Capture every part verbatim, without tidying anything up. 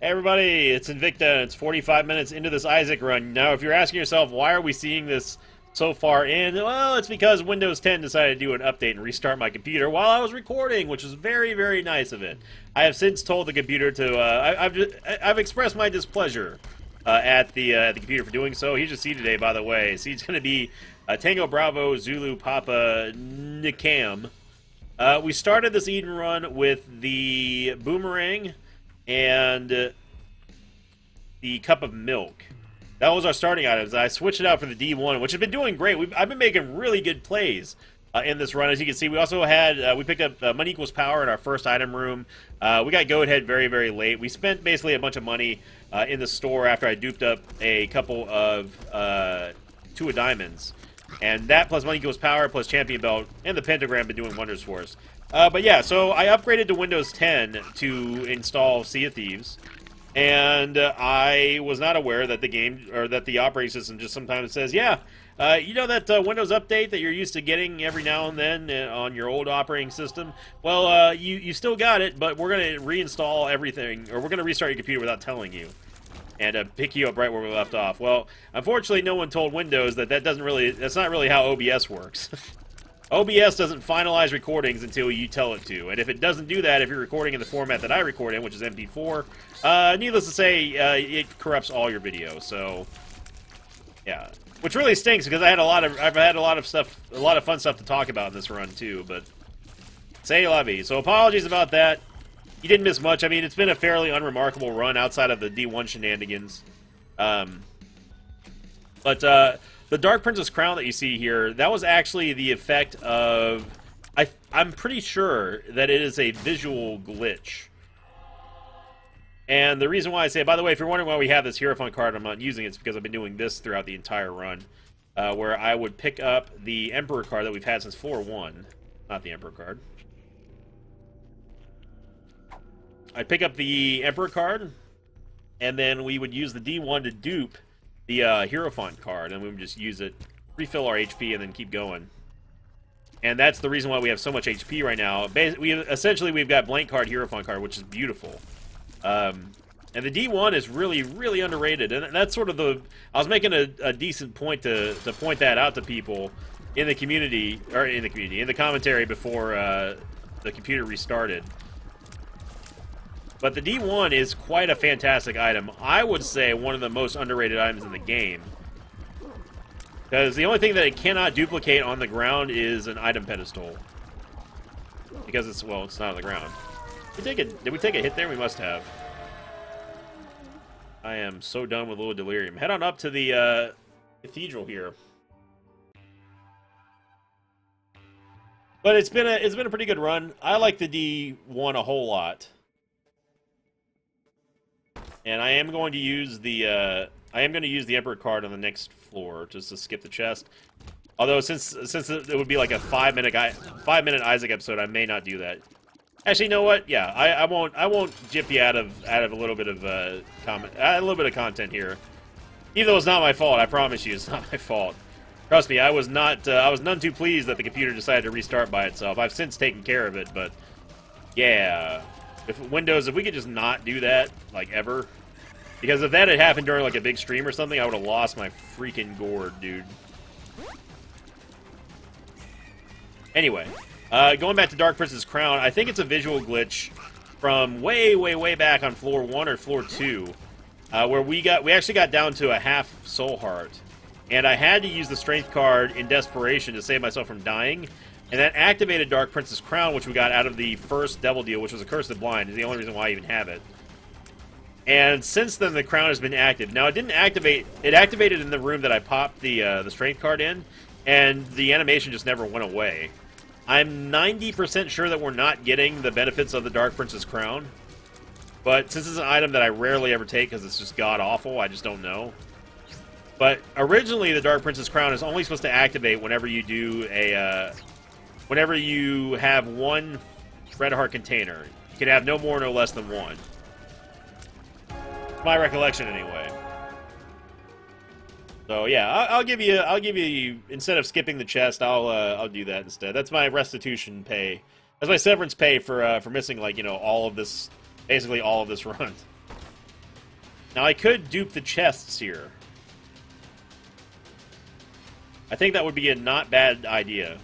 Hey everybody, it's Invicta, and it's forty-five minutes into this Isaac run. Now, if you're asking yourself, why are we seeing this so far in? Well, it's because Windows ten decided to do an update and restart my computer while I was recording, which was very, very nice of it. I have since told the computer to, uh, I, I've, I've expressed my displeasure uh, at the, uh, the computer for doing so. Here's your seed today, by the way. Seed's going to be uh, Tango Bravo Zulu Papa Nikam. Uh, we started this Eden run with the Boomerang and uh, the Cup of Milk. That was our starting items. I switched it out for the D one, which has been doing great. We've, I've been making really good plays uh, in this run. As you can see, we also had, uh, we picked up uh, Money Equals Power in our first item room. Uh, we got Go Ahead very, very late. We spent basically a bunch of money uh, in the store after I duped up a couple of uh, two of diamonds. And that plus Money Equals Power plus Champion Belt and the Pentagram been doing wonders for us. Uh, but yeah, so I upgraded to Windows ten to install Sea of Thieves, and uh, I was not aware that the game, or that the operating system just sometimes says, yeah, uh, you know that uh, Windows update that you're used to getting every now and then uh, on your old operating system? Well, uh, you, you still got it, but we're going to reinstall everything, or we're going to restart your computer without telling you, and uh, pick you up right where we left off. Well, unfortunately, no one told Windows that that doesn't really, that's not really how O B S works. O B S doesn't finalize recordings until you tell it to, and if it doesn't do that, if you're recording in the format that I record in, which is M P four, uh, needless to say, uh, it corrupts all your video. So, yeah, which really stinks because I had a lot of, I've had a lot of stuff, a lot of fun stuff to talk about in this run too. But say la vie. So apologies about that. You didn't miss much. I mean, it's been a fairly unremarkable run outside of the D one shenanigans. Um, but. Uh, The Dark Princess crown that you see here, that was actually the effect of... I, I'm pretty sure that it is a visual glitch. And the reason why I say... By the way, if you're wondering why we have this Hierophant card, I'm not using it, it's because I've been doing this throughout the entire run. Uh, where I would pick up the Emperor card that we've had since four one. Not the Emperor card. I'd pick up the Emperor card, and then we would use the D one to dupe the uh, Hierophant card, and we would just use it, refill our H P, and then keep going. And that's the reason why we have so much H P right now. Bas we essentially we've got blank card, Hierophant card, which is beautiful. Um, and the D one is really, really underrated, and that's sort of the. I was making a, a decent point to to point that out to people in the community, or in the community, in the commentary before uh, the computer restarted. But the D one is quite a fantastic item. I would say one of the most underrated items in the game. Because the only thing that it cannot duplicate on the ground is an item pedestal. Because it's, well, it's not on the ground. Did we take a, did we take a hit there? We must have. I am so done with Little Delirium. Head on up to the uh, cathedral here. But it's been a it's been a pretty good run. I like the D one a whole lot. And I am going to use the uh, I am going to use the Emperor card on the next floor just to skip the chest. Although since since it would be like a five minute five minute Isaac episode, I may not do that. Actually, you know what? Yeah, I, I won't I won't jip you out of out of a little bit of uh, comment a little bit of content here. Even though it's not my fault, I promise you, it's not my fault. Trust me, I was not uh, I was none too pleased that the computer decided to restart by itself. I've since taken care of it, but yeah. If Windows, if we could just not do that, like, ever. Because if that had happened during, like, a big stream or something, I would have lost my freaking gourd, dude. Anyway, uh, going back to Dark Princess Crown, I think it's a visual glitch from way, way, way back on floor one or floor two, uh, where we got, we actually got down to a half soul heart. And I had to use the strength card in desperation to save myself from dying. And that activated Dark Princess Crown, which we got out of the first Devil Deal, which was a Curse of the Blind. Is the only reason why I even have it. And since then, the crown has been active. Now, it didn't activate... It activated in the room that I popped the, uh, the strength card in, and the animation just never went away. I'm ninety percent sure that we're not getting the benefits of the Dark Princess Crown. But since it's an item that I rarely ever take because it's just god-awful, I just don't know. But originally, the Dark Princess Crown is only supposed to activate whenever you do a... Uh, Whenever you have one Red Heart container, you can have no more, no less than one. My recollection, anyway. So yeah, I'll, I'll give you, I'll give you. Instead of skipping the chest, I'll, uh, I'll do that instead. That's my restitution pay. That's my severance pay for, uh, for missing, like, you know, all of this, basically all of this run. Now, I could dupe the chests here. I think that would be a not bad idea.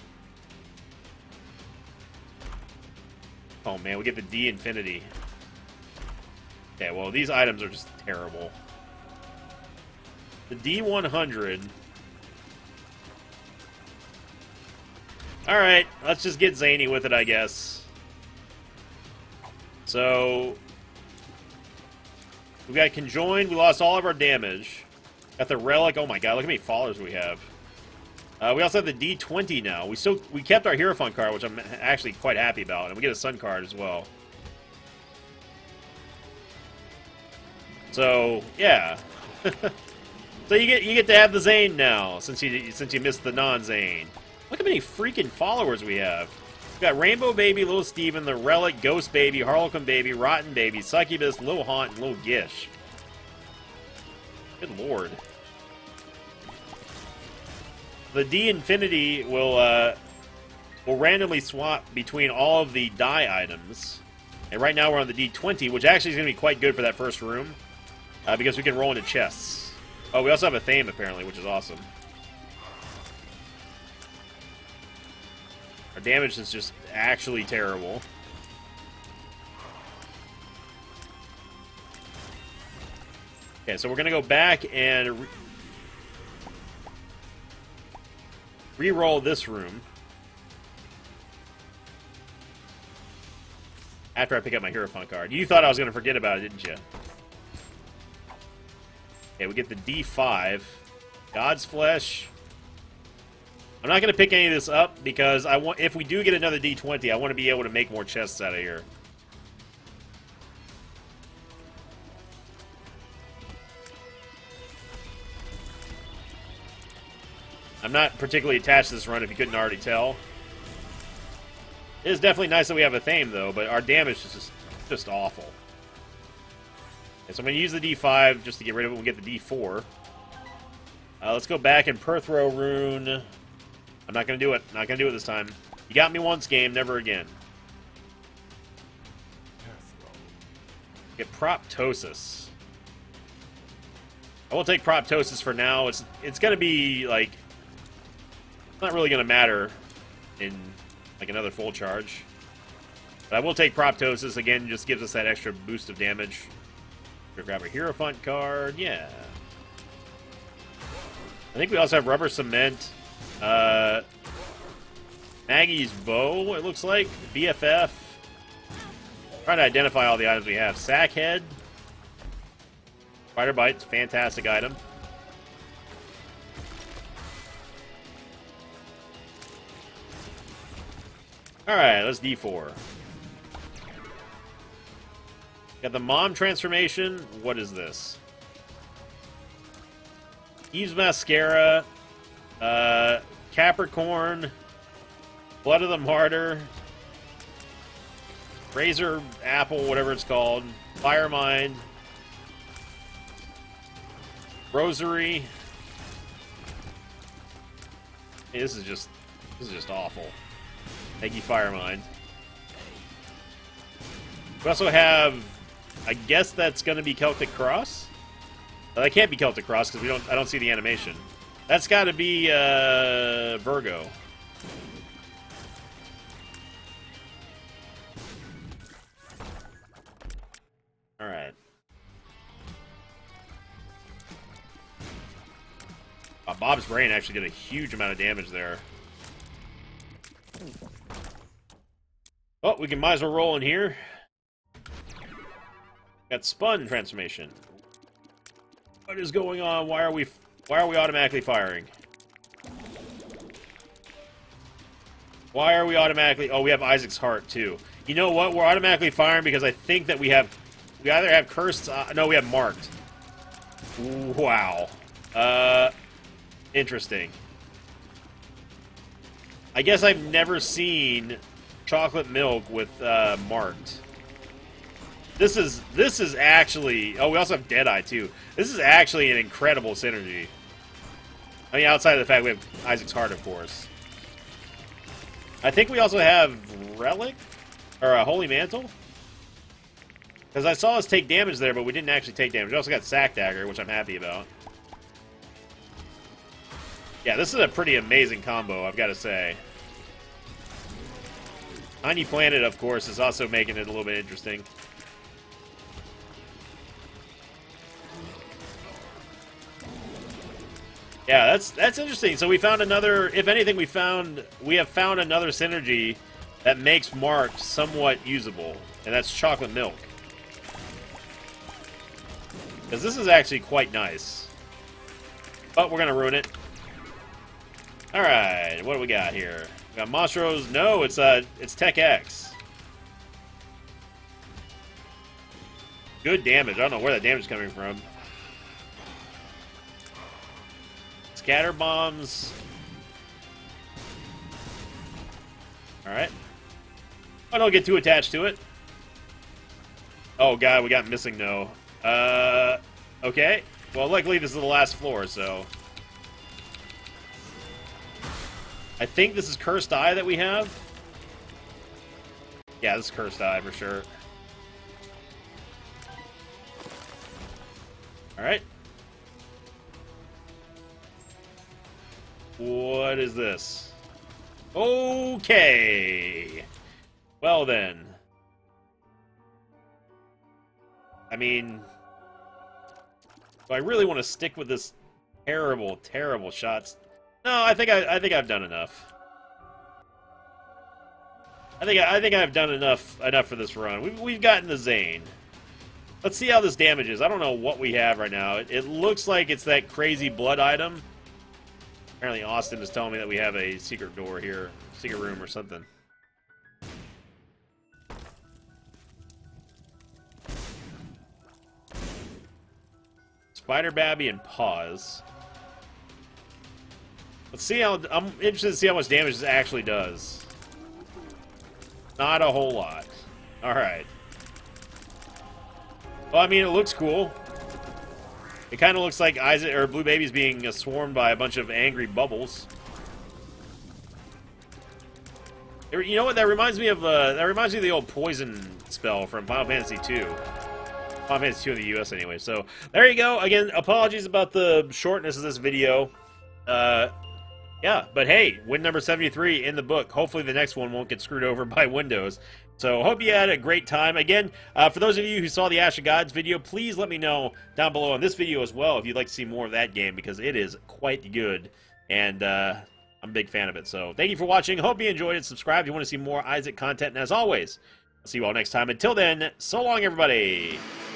Oh, man, we get the D Infinity. Okay, well, these items are just terrible. The D one hundred. Alright, let's just get zany with it, I guess. So, we got conjoined. We lost all of our damage. Got the relic. Oh my god, look how many followers we have. Uh, we also have the D twenty now. We still we kept our Hierophant card, which I'm actually quite happy about, and we get a Sun card as well. So yeah, so you get you get to have the Zane now since you since you missed the non-Zane. Look how many freaking followers we have. We got Rainbow Baby, Little Steven, the Relic, Ghost Baby, Harlequin Baby, Rotten Baby, Succubus, Little Haunt, and Little Gish. Good lord. The D Infinity will uh, will randomly swap between all of the die items. And right now we're on the D twenty, which actually is going to be quite good for that first room. Uh, because we can roll into chests. Oh, we also have a Thame, apparently, which is awesome. Our damage is just actually terrible. Okay, so we're going to go back and re re-roll this room. After I pick up my Hierophant card. You thought I was going to forget about it, didn't you? Okay, we get the D five. God's Flesh. I'm not going to pick any of this up because I want, if we do get another D twenty, I want to be able to make more chests out of here. I'm not particularly attached to this run if you couldn't already tell. It is definitely nice that we have a Thame, though, but our damage is just, just awful. Okay, so I'm going to use the D five just to get rid of it. We'll get the D four. Uh, let's go back and Perthro Rune. I'm not going to do it. Not going to do it this time. You got me once, game. Never again. Get Proptosis. I will take Proptosis for now. It's it's going to be, like... It's not really going to matter in, like, another full charge. But I will take Proptosis. Again, just gives us that extra boost of damage. We'll grab a Hierophant card. Yeah. I think we also have Rubber Cement. Uh, Maggie's Bow, it looks like. B F F. Trying to identify all the items we have. Sackhead. Spider Bite's fantastic item. Alright, let's D four. Got the Mom transformation. What is this? Eve's Mascara. Uh, Capricorn. Blood of the Martyr. Razor Apple, whatever it's called. Firemind. Rosary. Hey, this is just this is just awful. Thank you, Firemind. We also have, I guess that's going to be Celtic Cross. Well, that can't be Celtic Cross because we don't. I don't see the animation. That's got to be uh, Virgo. All right. Uh, Bob's Brain actually did a huge amount of damage there. Oh, we can might as well roll in here. Got Spun transformation. What is going on? Why are we why are we automatically firing? Why are we automatically Oh, we have Isaac's Heart too. You know what? We're automatically firing because I think that we have we either have cursed uh, no, we have marked. Wow. Uh interesting. I guess I've never seen chocolate milk with uh, marked. This is this is actually. Oh, we also have Deadeye too. This is actually an incredible synergy. I mean, outside of the fact we have Isaac's Heart, of course. I think we also have Relic or a Holy Mantle. Because I saw us take damage there, but we didn't actually take damage. We also got Sack Dagger, which I'm happy about. Yeah, this is a pretty amazing combo, I've got to say. Tiny Planet, of course, is also making it a little bit interesting. Yeah, that's that's interesting. So we found another, if anything, we found, we have found another synergy that makes Mark somewhat usable, and that's Chocolate Milk. Because this is actually quite nice. But we're going to ruin it. Alright, what do we got here? We got Monstros. No, it's uh, it's Tech X. Good damage. I don't know where that damage is coming from. Scatter Bombs. Alright. I don't get too attached to it. Oh, God, we got Missing No. Uh, okay. Well, luckily this is the last floor, so... I think this is Cursed Eye that we have. Yeah, this is Cursed Eye for sure. Alright. What is this? Okay. Well then. I mean... Do I really want to stick with this terrible, terrible shots? No, I think I, I think I've done enough. I think I, I think I've done enough enough for this run. We've we've gotten the Zane. Let's see how this damages. I don't know what we have right now. It, it looks like it's that crazy blood item. Apparently, Austin is telling me that we have a secret door here, secret room or something. Spider Babby and Pause. Let's see how... I'm interested to see how much damage this actually does. Not a whole lot. Alright. Well, I mean, it looks cool. It kind of looks like Isaac or Blue Baby's being uh, swarmed by a bunch of angry bubbles. It, you know what? That reminds me of... Uh, that reminds me of the old poison spell from Final Fantasy two. Final Fantasy two in the U S anyway. So, there you go. Again, apologies about the shortness of this video. Uh... Yeah, but hey, win number seventy-three in the book. Hopefully the next one won't get screwed over by Windows. So hope you had a great time. Again, uh, for those of you who saw the Ash of Gods video, please let me know down below on this video as well if you'd like to see more of that game, because it is quite good. And uh, I'm a big fan of it. So thank you for watching. Hope you enjoyed it. Subscribe if you want to see more Isaac content. And as always, I'll see you all next time. Until then, so long, everybody.